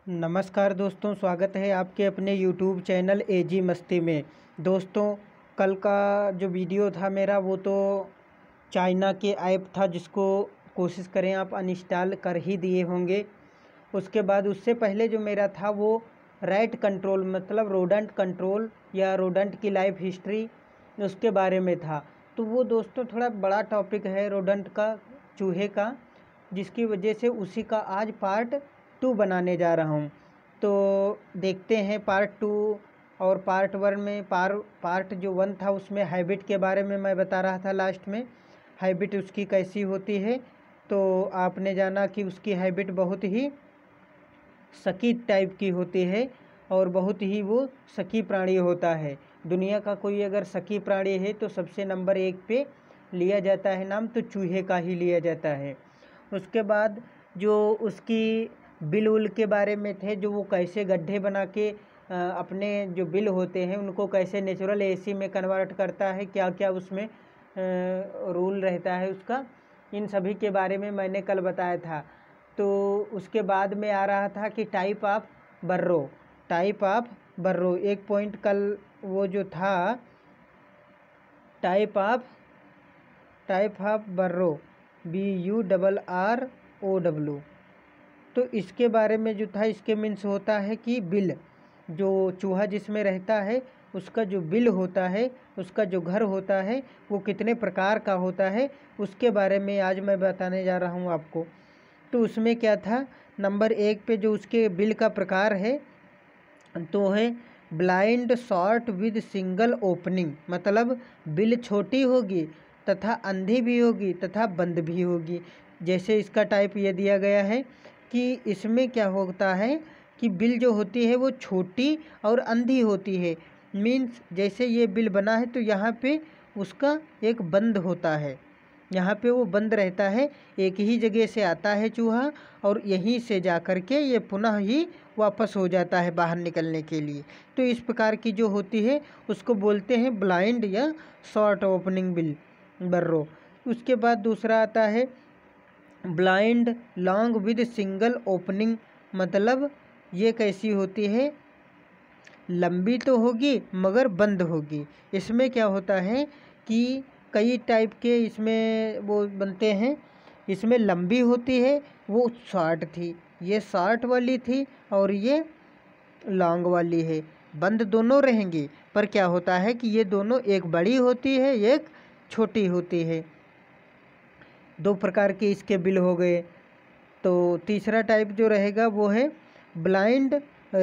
नमस्कार दोस्तों, स्वागत है आपके अपने YouTube चैनल एजी मस्ती में। दोस्तों, कल का जो वीडियो था मेरा वो तो चाइना के ऐप था जिसको कोशिश करें आप अनइंस्टॉल कर ही दिए होंगे। उसके बाद उससे पहले जो मेरा था वो रैट कंट्रोल मतलब रोडेंट कंट्रोल या रोडेंट की लाइफ हिस्ट्री उसके बारे में था। तो वो दोस्तों थोड़ा बड़ा टॉपिक है रोडेंट का, चूहे का, जिसकी वजह से उसी का आज पार्ट 2 बनाने जा रहा हूँ। तो देखते हैं पार्ट 2 और पार्ट 1 में पार्ट जो 1 था उसमें हैबिट के बारे में मैं बता रहा था। लास्ट में हैबिट उसकी कैसी होती है, तो आपने जाना कि उसकी हैबिट बहुत ही शकी टाइप की होती है और बहुत ही वो शकी प्राणी होता है। दुनिया का कोई अगर शकी प्राणी है तो सबसे नंबर 1 पे लिया जाता है नाम, तो चूहे का ही लिया जाता है। उसके बाद जो उसकी बिल उल के बारे में थे, जो वो कैसे गड्ढे बना के अपने जो बिल होते हैं उनको कैसे नेचुरल एसी में कन्वर्ट करता है, क्या क्या उसमें रूल रहता है उसका, इन सभी के बारे में मैंने कल बताया था। तो उसके बाद में आ रहा था कि टाइप ऑफ बर्रो एक पॉइंट कल वो जो था टाइप ऑफ बर्रो BURROW। तो इसके बारे में जो था, इसके मीन्स होता है कि बिल, जो चूहा जिसमें रहता है उसका जो बिल होता है, उसका जो घर होता है वो कितने प्रकार का होता है, उसके बारे में आज मैं बताने जा रहा हूँ आपको। तो उसमें क्या था, नंबर 1 पे जो उसके बिल का प्रकार है तो है blind short with single opening, मतलब बिल छोटी होगी तथा अंधी भी होगी तथा बंद भी होगी। जैसे इसका टाइप ये दिया गया है कि इसमें क्या होता है कि बिल जो होती है वो छोटी और अंधी होती है। मीन्स जैसे ये बिल बना है तो यहाँ पे उसका एक बंद होता है, यहाँ पे वो बंद रहता है, एक ही जगह से आता है चूहा और यहीं से जा कर के ये पुनः ही वापस हो जाता है बाहर निकलने के लिए। तो इस प्रकार की जो होती है उसको बोलते हैं ब्लाइंड या शॉर्ट ओपनिंग बिल बर्रो। उसके बाद दूसरा आता है blind long with single opening, मतलब ये कैसी होती है, लंबी तो होगी मगर बंद होगी। इसमें क्या होता है कि कई टाइप के इसमें वो बनते हैं, इसमें लंबी होती है वो शॉर्ट थी, ये शॉर्ट वाली थी और ये लॉन्ग वाली है। बंद दोनों रहेंगी पर क्या होता है कि ये दोनों, एक बड़ी होती है एक छोटी होती है। 2 प्रकार के इसके बिल हो गए। तो तीसरा टाइप जो रहेगा वो है blind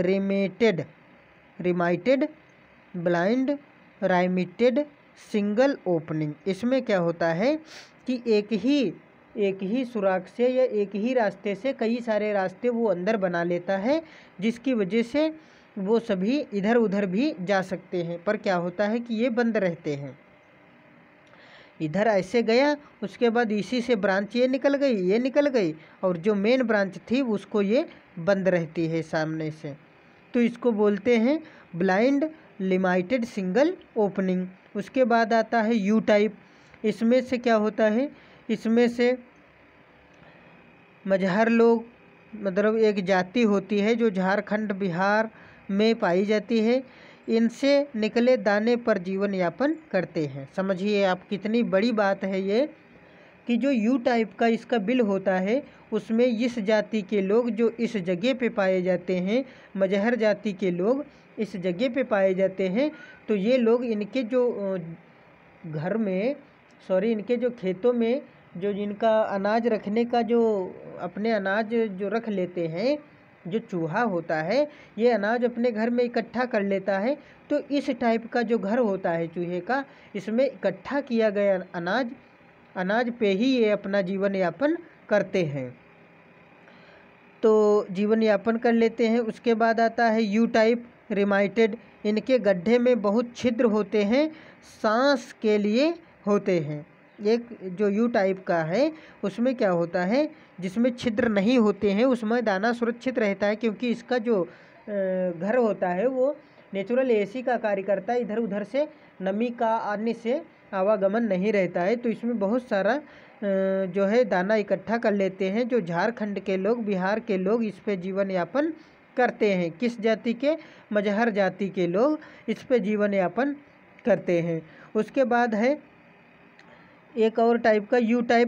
ramified blind ramified single opening. इसमें क्या होता है कि एक ही सुराख से या एक ही रास्ते से कई सारे रास्ते वो अंदर बना लेता है, जिसकी वजह से वो सभी इधर उधर भी जा सकते हैं। पर क्या होता है कि ये बंद रहते हैं, इधर ऐसे गया उसके बाद इसी से ब्रांच ये निकल गई और जो मेन ब्रांच थी उसको ये बंद रहती है सामने से। तो इसको बोलते हैं ब्लाइंड लिमिटेड सिंगल ओपनिंग। उसके बाद आता है यू टाइप। इसमें से क्या होता है, इसमें से मजहर लोग, मतलब एक जाति होती है जो झारखंड बिहार में पाई जाती है, इनसे निकले दाने पर जीवन यापन करते हैं। समझिए आप कितनी बड़ी बात है ये, कि जो यू टाइप का इसका बिल होता है उसमें इस जाति के लोग जो इस जगह पे पाए जाते हैं, मजहर जाति के लोग इस जगह पे पाए जाते हैं, तो ये लोग इनके जो घर में इनके जो खेतों में जो जिनका अनाज रखने का, जो अपने अनाज जो रख लेते हैं, जो चूहा होता है ये अनाज अपने घर में इकट्ठा कर लेता है। तो इस टाइप का जो घर होता है चूहे का, इसमें इकट्ठा किया गया अनाज पे ही ये अपना जीवन यापन करते हैं, तो जीवन यापन कर लेते हैं। उसके बाद आता है यू टाइप रिमाइटेड। इनके गड्ढे में बहुत छिद्र होते हैं, सांस के लिए होते हैं। एक जो यू टाइप का है उसमें क्या होता है, जिसमें छिद्र नहीं होते हैं उसमें दाना सुरक्षित रहता है, क्योंकि इसका जो घर होता है वो नेचुरल एसी का कार्य करता है, इधर उधर से नमी का आने से आवागमन नहीं रहता है। तो इसमें बहुत सारा जो है दाना इकट्ठा कर लेते हैं, जो झारखंड के लोग, बिहार के लोग इस पे जीवन यापन करते हैं। किस जाति के? मजहर जाति के लोग इस पे जीवन यापन करते हैं। उसके बाद है एक और टाइप का यू टाइप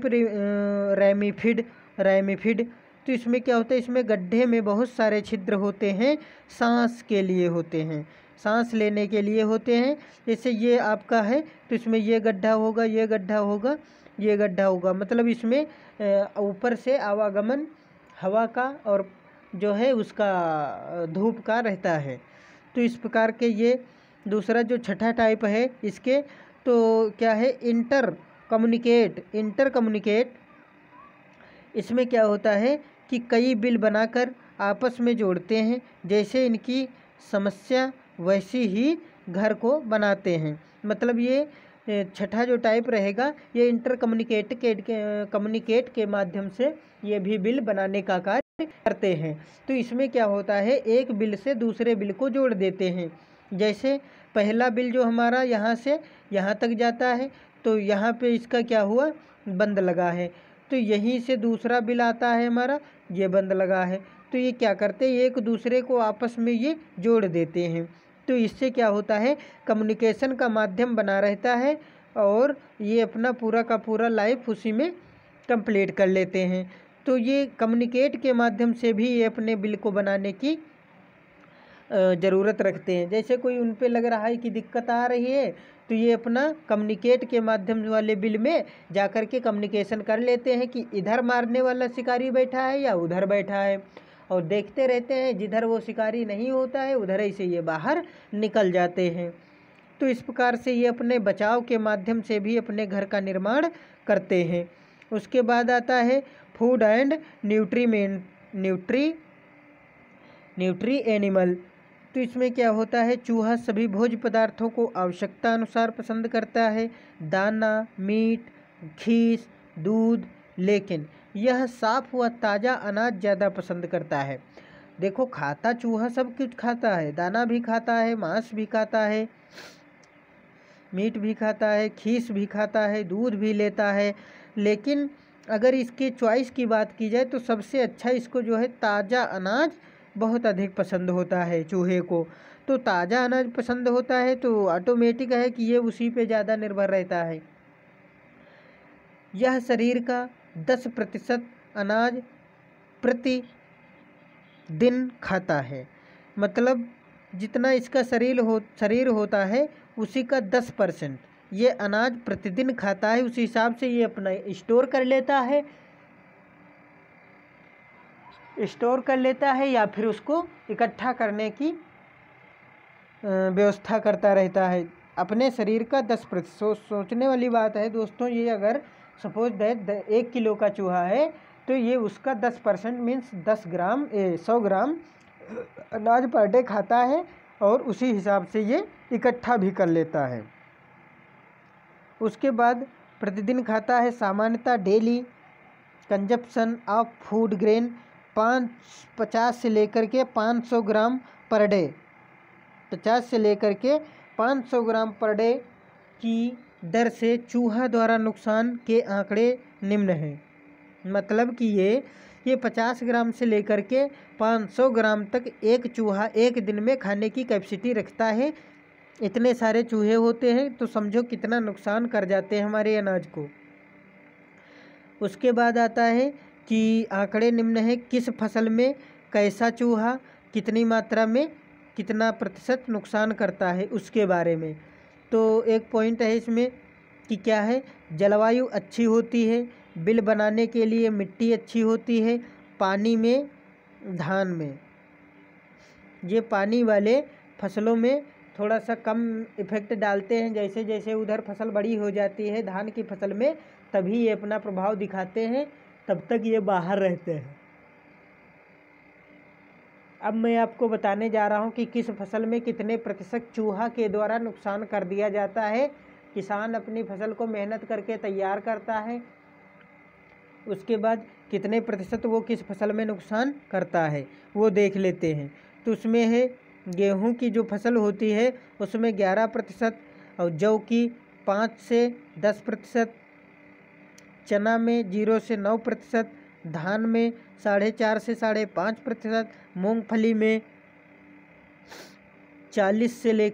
रैमिफिड। तो इसमें क्या होता है, इसमें गड्ढे में बहुत सारे छिद्र होते हैं, सांस के लिए होते हैं, सांस लेने के लिए होते हैं। जैसे ये आपका है तो इसमें ये गड्ढा होगा, ये गड्ढा होगा, ये गड्ढा होगा, मतलब इसमें ऊपर से आवागमन हवा का और जो है उसका धूप का रहता है। तो इस प्रकार के ये दूसरा जो छठा टाइप है इसके, तो क्या है, इंटर कम्युनिकेट। इसमें क्या होता है कि कई बिल बनाकर आपस में जोड़ते हैं, जैसे इनकी समस्या वैसी ही घर को बनाते हैं। मतलब ये छठा जो टाइप रहेगा ये इंटर कम्युनिकेट के माध्यम से ये भी बिल बनाने का कार्य करते हैं। तो इसमें क्या होता है, एक बिल से दूसरे बिल को जोड़ देते हैं। जैसे पहला बिल जो हमारा यहाँ से यहाँ तक जाता है, तो यहाँ पे इसका क्या हुआ, बंद लगा है। तो यहीं से दूसरा बिल आता है हमारा, ये बंद लगा है। तो ये क्या करते हैं, एक दूसरे को आपस में ये जोड़ देते हैं। तो इससे क्या होता है, कम्युनिकेशन का माध्यम बना रहता है और ये अपना पूरा का पूरा लाइफ उसी में कंप्लीट कर लेते हैं। तो ये कम्युनिकेट के माध्यम से भी ये अपने बिल को बनाने की ज़रूरत रखते हैं। जैसे कोई उन पे लग रहा है कि दिक्कत आ रही है, तो ये अपना कम्युनिकेट के माध्यम वाले बिल में जाकर के कम्युनिकेशन कर लेते हैं कि इधर मारने वाला शिकारी बैठा है या उधर बैठा है, और देखते रहते हैं, जिधर वो शिकारी नहीं होता है उधर ही से ये बाहर निकल जाते हैं। तो इस प्रकार से ये अपने बचाव के माध्यम से भी अपने घर का निर्माण करते हैं। उसके बाद आता है फूड एंड न्यूट्री एनिमल। तो इसमें क्या होता है, चूहा सभी भोज्य पदार्थों को आवश्यकता अनुसार पसंद करता है, दाना, मीट, घीस, दूध, लेकिन यह साफ व ताज़ा अनाज ज़्यादा पसंद करता है। देखो, खाता चूहा सब कुछ खाता है, दाना भी खाता है, मांस भी खाता है, मीट भी खाता है, खीस भी खाता है, दूध भी लेता है। लेकिन अगर इसकी चॉइस की बात की जाए तो सबसे अच्छा इसको जो है ताज़ा अनाज बहुत अधिक पसंद होता है चूहे को। तो ताज़ा अनाज पसंद होता है तो ऑटोमेटिक है कि ये उसी पे ज़्यादा निर्भर रहता है। यह शरीर का 10% अनाज प्रति दिन खाता है। मतलब जितना इसका शरीर होता है उसी का 10% ये अनाज प्रतिदिन खाता है। उसी हिसाब से ये अपना स्टोर कर लेता है या फिर उसको इकट्ठा करने की व्यवस्था करता रहता है। अपने शरीर का 10%। सोचने वाली बात है दोस्तों, ये अगर सपोज दैट 1 किलो का चूहा है तो ये उसका 10% मीन्स 100 ग्राम अनाज पर डे खाता है और उसी हिसाब से ये इकट्ठा भी कर लेता है। उसके बाद प्रतिदिन खाता है सामान्यतः daily consumption of food grain 50 से लेकर के 500 ग्राम पर डे। 50 से लेकर के 500 ग्राम पर डे की दर से चूहा द्वारा नुकसान के आंकड़े निम्न हैं। मतलब कि ये 50 ग्राम से लेकर के 500 ग्राम तक एक चूहा एक दिन में खाने की कैपेसिटी रखता है। इतने सारे चूहे होते हैं तो समझो कितना नुकसान कर जाते हैं हमारे अनाज को। उसके बाद आता है कि आंकड़े निम्न है, किस फसल में कैसा चूहा कितनी मात्रा में कितना प्रतिशत नुकसान करता है उसके बारे में। तो एक पॉइंट है इसमें कि क्या है, जलवायु अच्छी होती है, बिल बनाने के लिए मिट्टी अच्छी होती है, पानी में, धान में, ये पानी वाले फसलों में थोड़ा सा कम इफेक्ट डालते हैं। जैसे जैसे उधर फसल बड़ी हो जाती है धान की फसल में, तभी ये अपना प्रभाव दिखाते हैं, तब तक ये बाहर रहते हैं। अब मैं आपको बताने जा रहा हूँ कि किस फसल में कितने प्रतिशत चूहा के द्वारा नुकसान कर दिया जाता है। किसान अपनी फसल को मेहनत करके तैयार करता है, उसके बाद कितने प्रतिशत वो किस फसल में नुकसान करता है वो देख लेते हैं। तो उसमें है गेहूं की जो फसल होती है उसमें 11% और जौ की 5 से 10%, चना में 0 से 9%, धान में 4.5 से 5.5%, मूंगफली में 4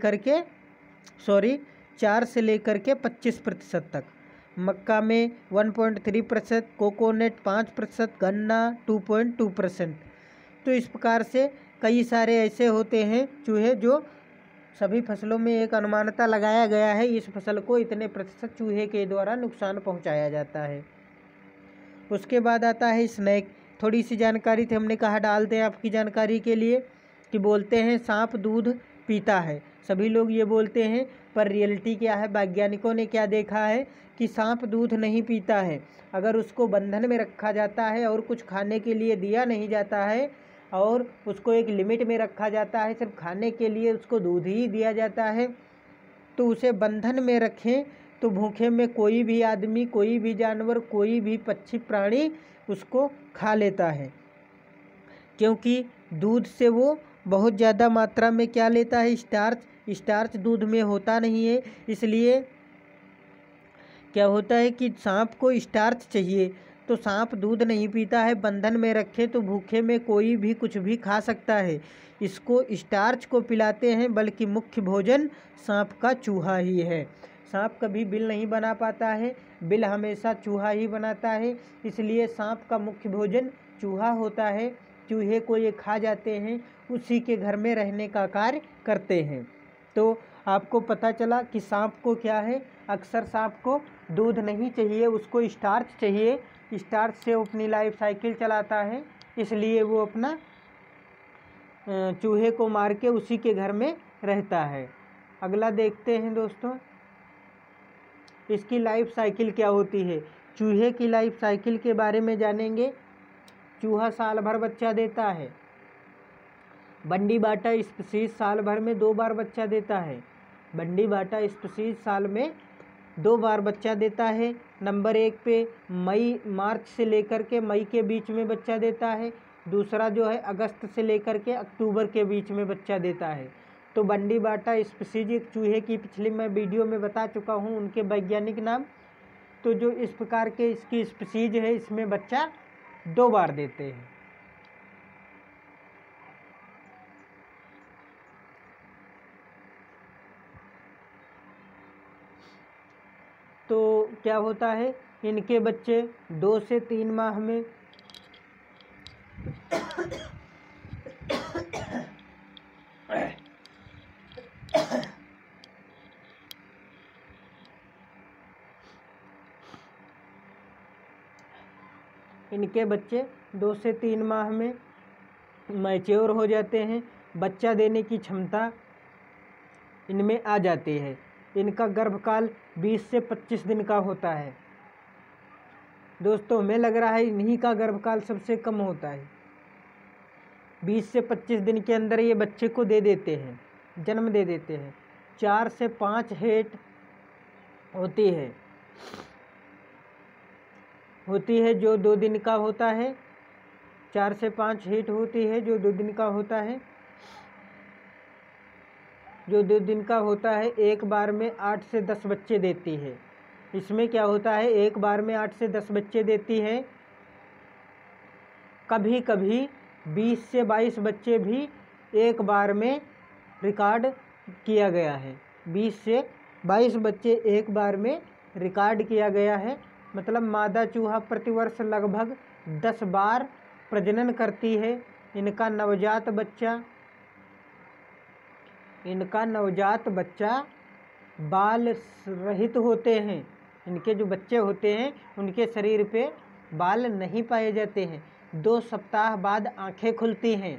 से लेकर के 25% तक, मक्का में 1.3%, कोकोनट 5%, गन्ना 2.2%। तो इस प्रकार से कई सारे ऐसे होते हैं चूहे जो सभी फसलों में एक अनुमानता लगाया गया है, इस फसल को इतने प्रतिशत चूहे के द्वारा नुकसान पहुंचाया जाता है। उसके बाद आता है स्नेक। थोड़ी सी जानकारी थी, हमने कहा डाल दें आपकी जानकारी के लिए, कि बोलते हैं सांप दूध पीता है। सभी लोग ये बोलते हैं, पर रियलिटी क्या है, वैज्ञानिकों ने क्या देखा है कि सांप दूध नहीं पीता है। अगर उसको बंधन में रखा जाता है और कुछ खाने के लिए दिया नहीं जाता है और उसको एक लिमिट में रखा जाता है, सिर्फ खाने के लिए उसको दूध ही दिया जाता है, तो उसे बंधन में रखें तो भूखे में कोई भी आदमी, कोई भी जानवर, कोई भी पक्षी प्राणी उसको खा लेता है, क्योंकि दूध से वो बहुत ज़्यादा मात्रा में क्या लेता है, स्टार्च दूध में होता नहीं है। इसलिए क्या होता है कि सांप को स्टार्च चाहिए, तो सांप दूध नहीं पीता है। बंधन में रखे तो भूखे में कोई भी कुछ भी खा सकता है, इसको स्टार्च को पिलाते हैं, बल्कि मुख्य भोजन सांप का चूहा ही है। सांप कभी बिल नहीं बना पाता है, बिल हमेशा चूहा ही बनाता है, इसलिए सांप का मुख्य भोजन चूहा होता है। चूहे को ये खा जाते हैं, उसी के घर में रहने का कार्य करते हैं। तो आपको पता चला कि सांप को क्या है, अक्सर सांप को दूध नहीं चाहिए, उसको स्टार्च चाहिए। स्टार्च से वो अपनी लाइफ साइकिल चलाता है, इसलिए वो अपना चूहे को मार के उसी के घर में रहता है। अगला देखते हैं दोस्तों, इसकी लाइफ साइकिल क्या होती है। चूहे की लाइफ साइकिल के बारे में जानेंगे। चूहा साल भर बच्चा देता है। बंडी बाटा स्पीशीज साल भर में 2 बार बच्चा देता है। बंडी बाटा स्पीशीज साल में 2 बार बच्चा देता है। नंबर 1 पे मार्च से लेकर के मई के बीच में बच्चा देता है। दूसरा जो है अगस्त से लेकर के अक्टूबर के बीच में बच्चा देता है। तो बंडी बाटा स्पीशीज एक चूहे की पिछली मैं वीडियो में बता चुका हूँ उनके वैज्ञानिक नाम। तो जो इस प्रकार के इसकी स्पीशीज है, इसमें बच्चा 2 बार देते हैं। तो क्या होता है, इनके बच्चे 2 से 3 माह में इनके बच्चे 2 से 3 माह में मैच्योर हो जाते हैं। बच्चा देने की क्षमता इनमें आ जाती है। इनका गर्भकाल 20 से 25 दिन का होता है। दोस्तों हमें लग रहा है इन्हीं का गर्भकाल सबसे कम होता है। 20 से 25 दिन के अंदर ये बच्चे को दे देते हैं, जन्म दे देते हैं। 4 से 5 हेट होती है जो 2 दिन का होता है। 4 से 5 हेट होती है जो 2 दिन का होता है, एक बार में 8 से 10 बच्चे देती है। इसमें क्या होता है, एक बार में 8 से 10 बच्चे देती है। कभी कभी 20 से 22 बच्चे भी एक बार में रिकॉर्ड किया गया है। 20 से 22 बच्चे एक बार में रिकॉर्ड किया गया है। मतलब मादा चूहा प्रतिवर्ष लगभग 10 बार प्रजनन करती है। इनका नवजात बच्चा बाल रहित होते हैं। इनके जो बच्चे होते हैं उनके शरीर पे बाल नहीं पाए जाते हैं। 2 सप्ताह बाद आंखें खुलती हैं।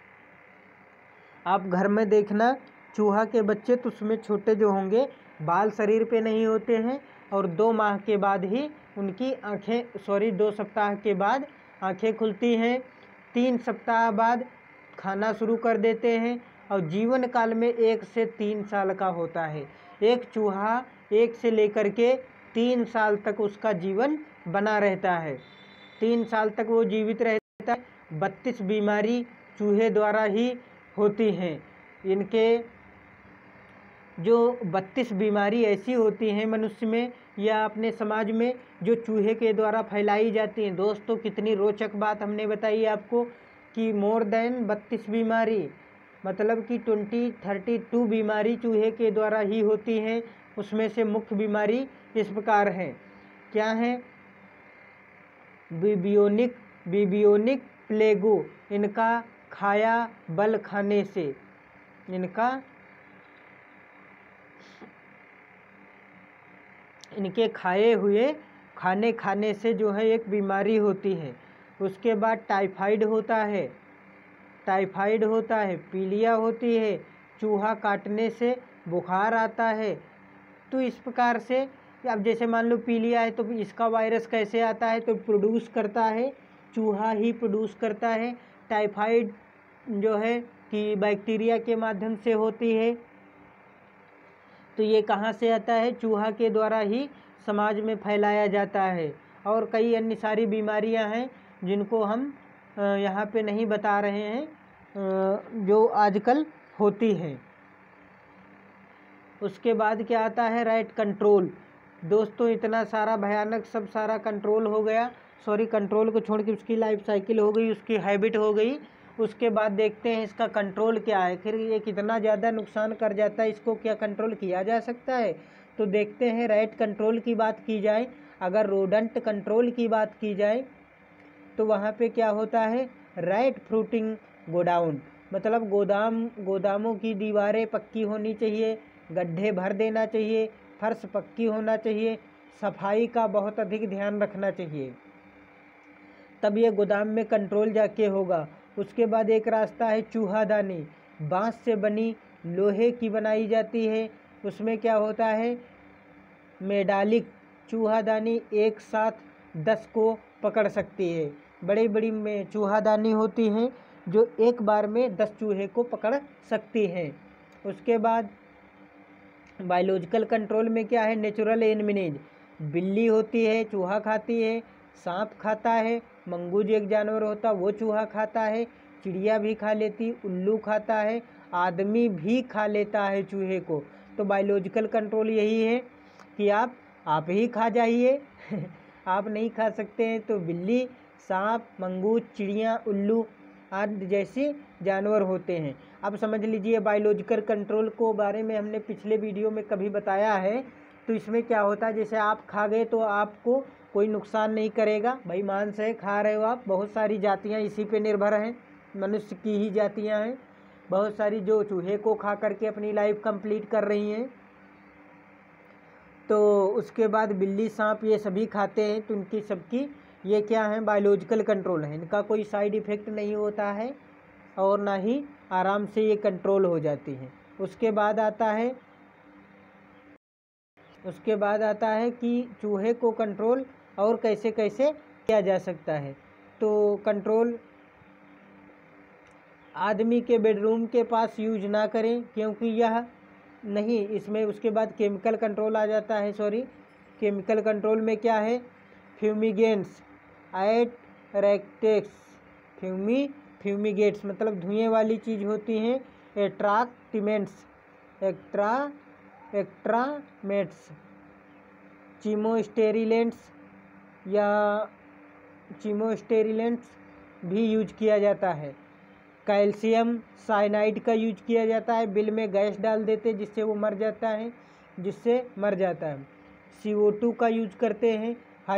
आप घर में देखना चूहा के बच्चे, तो उसमें छोटे जो होंगे बाल शरीर पे नहीं होते हैं, और 2 माह के बाद ही उनकी 2 सप्ताह के बाद आंखें खुलती हैं। 3 सप्ताह बाद खाना शुरू कर देते हैं, और जीवन काल में 1 से 3 साल का होता है। एक चूहा 1 से लेकर के 3 साल तक उसका जीवन बना रहता है। 3 साल तक वो जीवित रहता है। 32 बीमारी चूहे द्वारा ही होती हैं। इनके जो 32 बीमारी ऐसी होती हैं मनुष्य में या अपने समाज में जो चूहे के द्वारा फैलाई जाती हैं। दोस्तों कितनी रोचक बात हमने बताई आपको कि मोर देन 32 बीमारी, मतलब कि 32 बीमारी चूहे के द्वारा ही होती हैं। उसमें से मुख्य बीमारी इस प्रकार हैं, क्या है? बिबियोनिक प्लेगो, इनका खाया बल खाने से, इनके खाए हुए खाने से जो है एक बीमारी होती है। उसके बाद टाइफाइड होता है, पीलिया होती है, चूहा काटने से बुखार आता है। तो इस प्रकार से अब जैसे मान लो पीलिया है तो इसका वायरस कैसे आता है? तो प्रोड्यूस करता है चूहा ही प्रोड्यूस करता है। टाइफाइड जो है कि बैक्टीरिया के माध्यम से होती है। तो ये कहाँ से आता है? चूहा के द्वारा ही समाज में फैलाया जाता है। और कई अन्य सारी बीमारियां हैं जिनको हम यहाँ पे नहीं बता रहे हैं, जो आजकल होती हैं। उसके बाद क्या आता है? Rat control. दोस्तों इतना सारा भयानक सब सारा कंट्रोल हो गया, सॉरी कंट्रोल को छोड़ के उसकी लाइफ साइकिल हो गई, उसकी हैबिट हो गई। उसके बाद देखते हैं इसका कंट्रोल क्या है, फिर ये कितना ज़्यादा नुकसान कर जाता है, इसको क्या कंट्रोल किया जा सकता है? तो देखते हैं रैट कंट्रोल की बात की जाए। अगर रोडेंट कंट्रोल की बात की जाए तो वहाँ पे क्या होता है? रैट फ्रूटिंग गोडाउन, मतलब गोदामों की दीवारें पक्की होनी चाहिए, गड्ढे भर देना चाहिए, फर्श पक्की होना चाहिए, सफाई का बहुत अधिक ध्यान रखना चाहिए, तब ये गोदाम में कंट्रोल जाके होगा। उसके बाद एक रास्ता है चूहादानी, बांस से बनी लोहे की बनाई जाती है। उसमें क्या होता है? मेडालिक चूहादानी एक साथ 10 को पकड़ सकती है। बड़ी बड़ी चूहादानी होती हैं जो एक बार में 10 चूहे को पकड़ सकती हैं। उसके बाद बायोलॉजिकल कंट्रोल में क्या है? नेचुरल एनिमीज, बिल्ली होती है चूहा खाती है, सांप खाता है, मंगूज एक जानवर होता वो चूहा खाता है, चिड़िया भी खा लेती, उल्लू खाता है, आदमी भी खा लेता है चूहे को। तो बायोलॉजिकल कंट्रोल यही है कि आप ही खा जाइए आप नहीं खा सकते हैं तो बिल्ली, सांप, मंगूज, चिड़िया, उल्लू आदि जैसे जानवर होते हैं। अब समझ लीजिए बायोलॉजिकल कंट्रोल को बारे में हमने पिछले वीडियो में कभी बताया है। तो इसमें क्या होता है, जैसे आप खा गए तो आपको कोई नुकसान नहीं करेगा, भाई मांस है खा रहे हो आप, बहुत सारी जातियां इसी पे निर्भर हैं, मनुष्य की ही जातियां हैं बहुत सारी जो चूहे को खा करके अपनी लाइफ कंप्लीट कर रही हैं। तो उसके बाद बिल्ली, सांप ये सभी खाते हैं, तो उनकी सबकी ये क्या है? बायोलॉजिकल कंट्रोल है। इनका कोई साइड इफ़ेक्ट नहीं होता है और ना ही आराम से ये कंट्रोल हो जाती हैं। उसके बाद आता है कि चूहे को कंट्रोल और कैसे कैसे किया जा सकता है। तो कंट्रोल आदमी के बेडरूम के पास यूज ना करें, क्योंकि यह नहीं, इसमें उसके बाद केमिकल कंट्रोल आ जाता है। केमिकल कंट्रोल में क्या है? फ्यूमिगेंट्स एट रेक्टेक्स, फ्यूमिगेट्स मतलब धुएं वाली चीज़ होती हैं। एक्ट्रामेट्स, चीमोस्टेरिलेंट्स भी यूज किया जाता है। कैल्शियम साइनाइड का यूज किया जाता है, बिल में गैस डाल देते जिससे वो मर जाता है। CO2 का यूज करते हैं।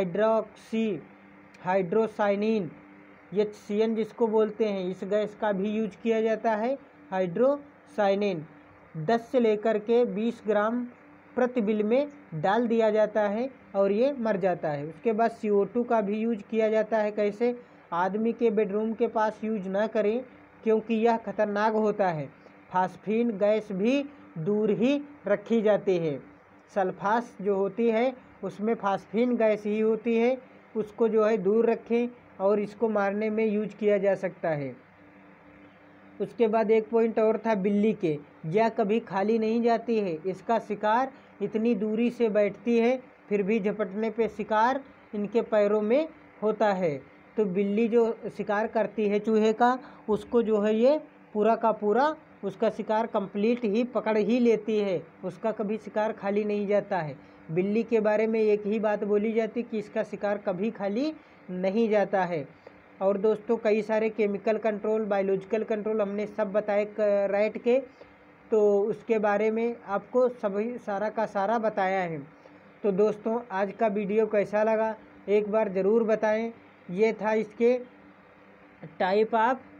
हाइड्रोसाइनिन HCN जिसको बोलते हैं, इस गैस का भी यूज किया जाता है। हाइड्रोसाइनिन 10 से लेकर के 20 ग्राम प्रति बिल में डाल दिया जाता है और ये मर जाता है। उसके बाद CO2 का भी यूज किया जाता है। कैसे? आदमी के बेडरूम के पास यूज ना करें क्योंकि यह खतरनाक होता है। फास्फीन गैस भी दूर ही रखी जाती है। सल्फास जो होती है उसमें फास्फीन गैस ही होती है, उसको जो है दूर रखें और इसको मारने में यूज किया जा सकता है। उसके बाद एक पॉइंट और था बिल्ली के, यह कभी खाली नहीं जाती है, इसका शिकार इतनी दूरी से बैठती है फिर भी झपटने पे शिकार इनके पैरों में होता है। तो बिल्ली जो शिकार करती है चूहे का, उसको जो है ये पूरा का पूरा उसका शिकार कंप्लीट ही पकड़ ही लेती है, उसका कभी शिकार खाली नहीं जाता है। बिल्ली के बारे में एक ही बात बोली जाती कि इसका शिकार कभी खाली नहीं जाता है। और दोस्तों कई सारे केमिकल कंट्रोल, बायोलॉजिकल कंट्रोल हमने सब बताए रैट के, तो उसके बारे में आपको सभी सारा का सारा बताया है। तो दोस्तों आज का वीडियो कैसा लगा एक बार ज़रूर बताएं। ये था इसके टाइप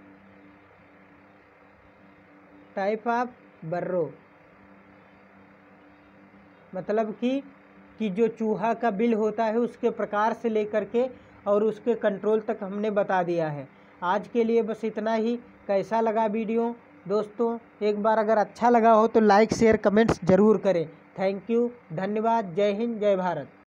ऑफ बर्रो, मतलब कि जो चूहा का बिल होता है उसके प्रकार से लेकर के और उसके कंट्रोल तक हमने बता दिया है। आज के लिए बस इतना ही। कैसा लगा वीडियो दोस्तों, एक बार अगर अच्छा लगा हो तो लाइक शेयर कमेंट्स ज़रूर करें। थैंक यू, धन्यवाद। जय हिंद, जय भारत।